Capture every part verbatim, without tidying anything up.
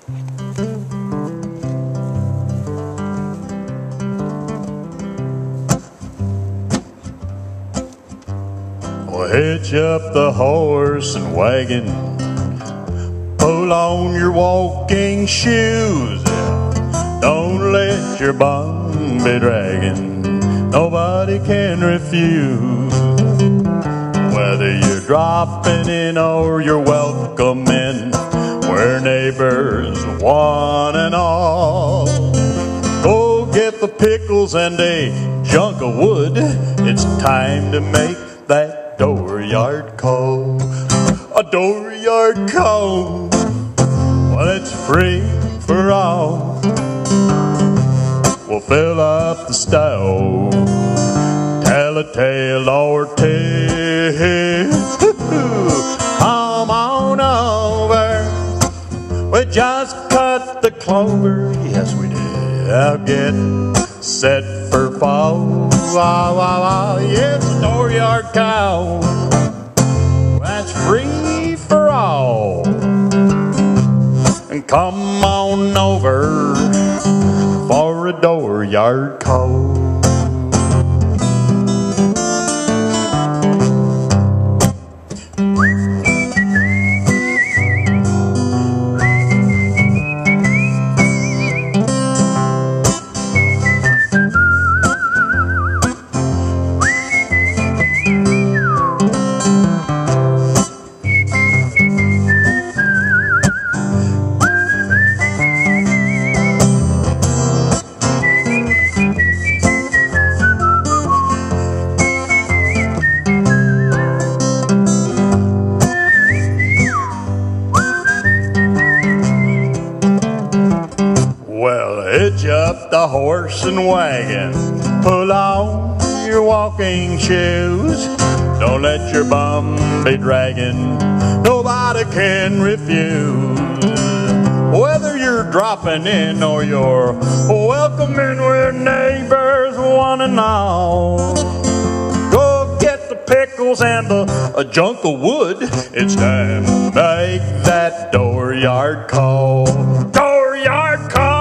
Well, hitch up the horse and wagon, pull on your walking shoes. Don't let your bum be dragging, nobody can refuse. Whether you're dropping in or you're welcoming, we're neighbors one and all. Go get the pickles and a junk of wood, it's time to make that dooryard call. A dooryard call, well, it's free for all. We'll fill up the stove, tell a tale or two. Come on over, we just cut the clover, yes we did. I'll get set for fall. Wow, wow, wow, yes, a dooryard cow, that's free for all. And come on over for a dooryard call. Hitch up the horse and wagon, pull on your walking shoes. Don't let your bum be dragging, nobody can refuse. Whether you're dropping in or you're welcoming, we're neighbors one and all. Go get the pickles and the a junk of wood, it's time to make that dooryard call. Dooryard call,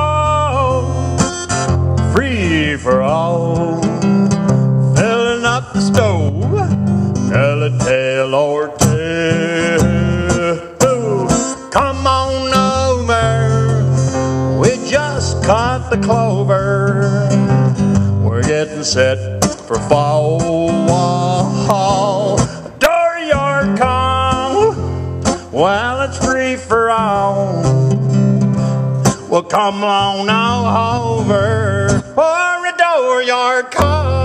free for all. Filling up the stove, tell a tale or two. Come on over, we just cut the clover, we're getting set for fall. Dooryard call, well, it's free for all. Well, come on now over for a dooryard call.